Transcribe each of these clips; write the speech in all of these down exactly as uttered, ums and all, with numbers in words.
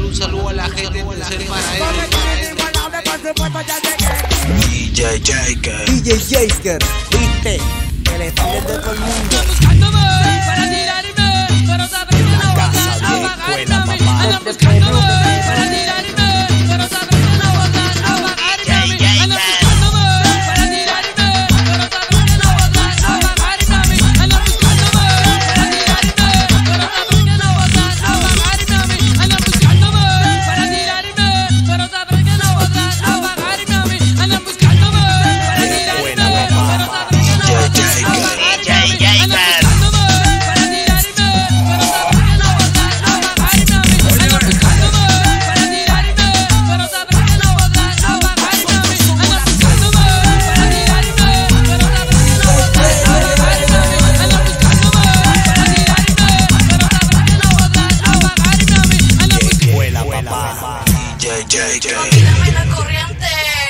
mandarle un saludo a la gente de Tercer Paraíso. D J Jaker, D J Jaker, viste, que le piden de todo el mundo. Andan buscándome para tirarme, pero saben que no van a apagarme a mí. Andan buscándome para tirarme, pero saben que no van a apagarme a mí. Andan buscándome para tirarme, pero saben que no van a apagarme a mí. Andan buscándome para tirarme, pero saben que no van a apagarme a mí. Andan buscándome para tirarme, pero saben que no van a apagarme a mí. Andan buscándome para tirarme, pero saben que no van a Dame la corriente.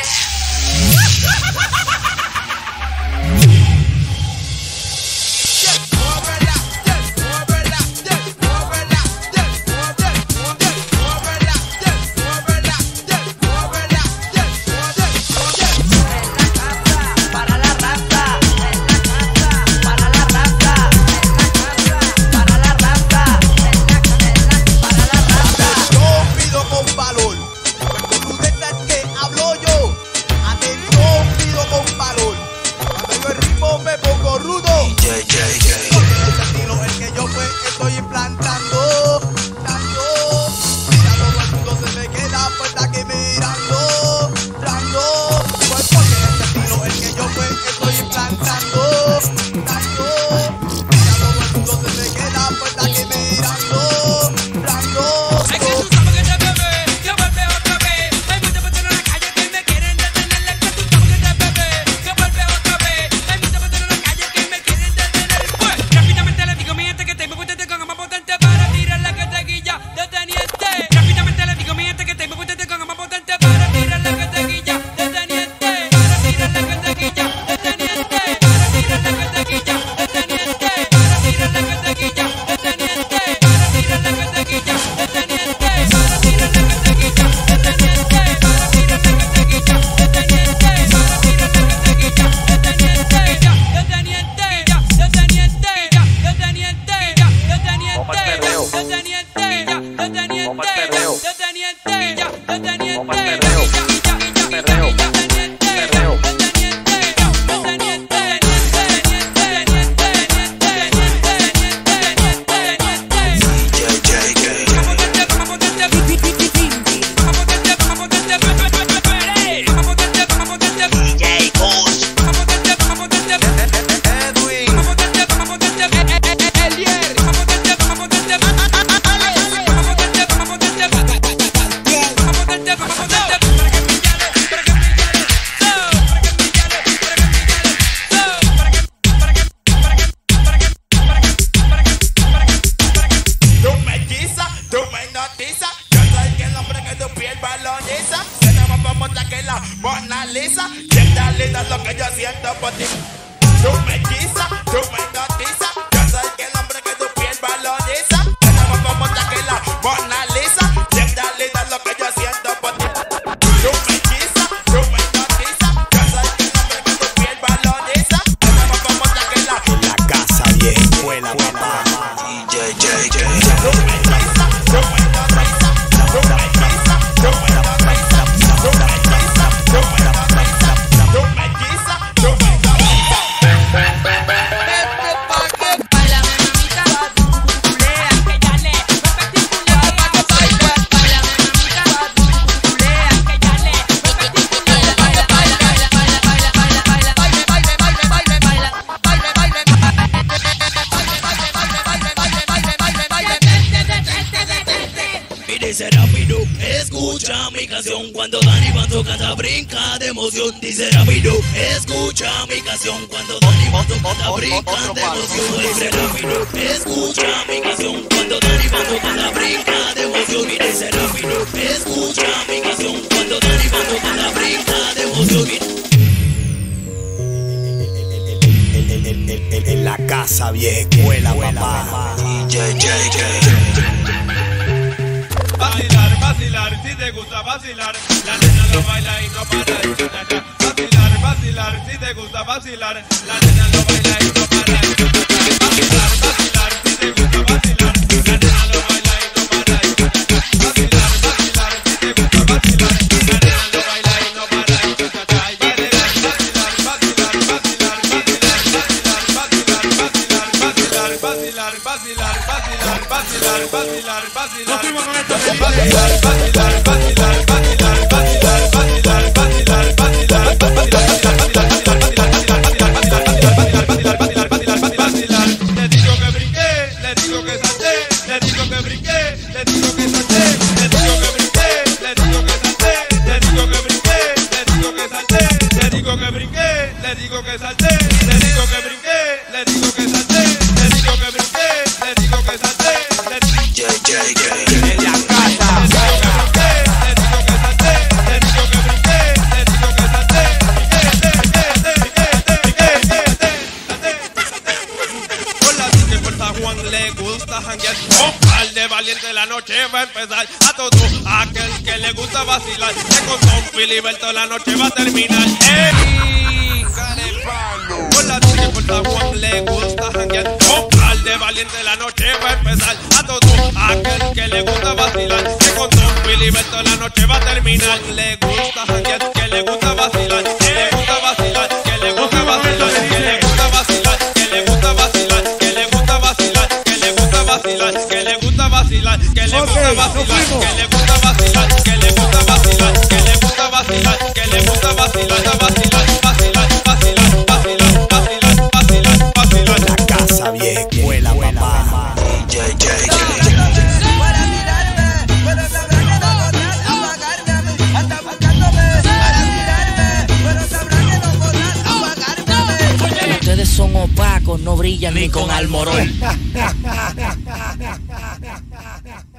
Mona Lisa, sienta linda lo que yo siento por ti. Tú me hechizas, tú me hipnotizas. Yo soy el hombre que tu piel valoriza. Tenemos como Shakira, Mona Lisa, sienta linda lo que yo siento por ti. Tú me hechizas, tú me hipnotizas. Yo soy el hombre que tu piel valoriza. Tenemos como Shakira. En la casa bien buena, papá. D J Jaker. Tú me hechizas, tú me hipnotizas. Tú me hechizas, tú me hipnotizas. Tú me hechizas, tú me hipnotizas. Tú me hechizas, tú me hipnotizas. Báilame, mamita, culea, que ya le repeticulea. Báilame, mamita, culea, que ya le repeticulea. Baila, baila, baila, baila, baila, baila, baila, baila, baila, baila, baila, baila, baila, baila, Y dice rápido, escucha mi canción. Cuando Dani Banzo canta, brinca de emoción. Dice rápido, escucha mi canción. Cuando Dani Banzo canta, brinca de emoción. Dice rápido, escucha mi canción. Cuando Dani Banzo canta, brinca de emoción. Y dice rápido, escucha mi canción. Cuando Dani Banzo canta, brinca de emoción. En la casa bien buena, papá. D J Jaker. Bailar, te gusta vacilar, la nena lo baila y no para. Vacilar, vacilar, si te gusta vacilar, la nena lo baila y no para. Vacilar, vacilar, si te gusta vacilar, la nena lo baila y no para. Vacilar, vacilar, si te gusta vacilar, la nena lo baila y no para. Vacilar, vacilar, vacilar, vacilar, vacilar, vacilar, vacilar. Nos fuimos con esto. Vacilar, vacilar, vacilar, vacilar, vacilar, vacilar, vacilar, vacilar, vacilar, vacilar, vacilar, vacilar, vacilar. Le digo que brinqué, le digo que salté, le digo que brinqué, le digo que salté, le digo que brinqué, le digo que salté, le digo que brinqué, le digo que salté, le digo que brinqué, le digo que salté, le digo que brinqué, le digo que salté. Le digo que salté, le digo J J J En la casa. le digo que salté, le digo que brinqué, le digo que salté, con la que por San Juan le gusta janguear, con par de valiente la noche va a empezar, a todo aquel que le gusta vacilar, que con Don Filiberto la noche va a terminar. ¡Ey! Con la que por San Juan le gusta janguear, con par de valiente la noche va a empezar, a todo aquel que le gusta vacilar, que con Don Filiberto la noche va a terminar. Le gusta janguear, que le gusta vacilar, que le gusta vacilar, que le gusta vacilar, que le gusta vacilar, que le gusta vacilar, que le gusta vacilar, que le gusta vacilar, que le gusta vacilar, que le gusta vacilar, que le gusta vacilar, que le gusta vacilar, que le gusta vacilar, que le gusta vacilar, vacilar, vacilar, vacilar, vacilar, vacilar, vacilar, vacilar. La casa vieja escuela, papá. D J J J. Para mirarme, pero sabrá que no podrás apagarme a mí. Anda buscándome para mirarme, pero sabrá que no podrás apagarme a mí. Ustedes son opacos, no brillan ni con almorón.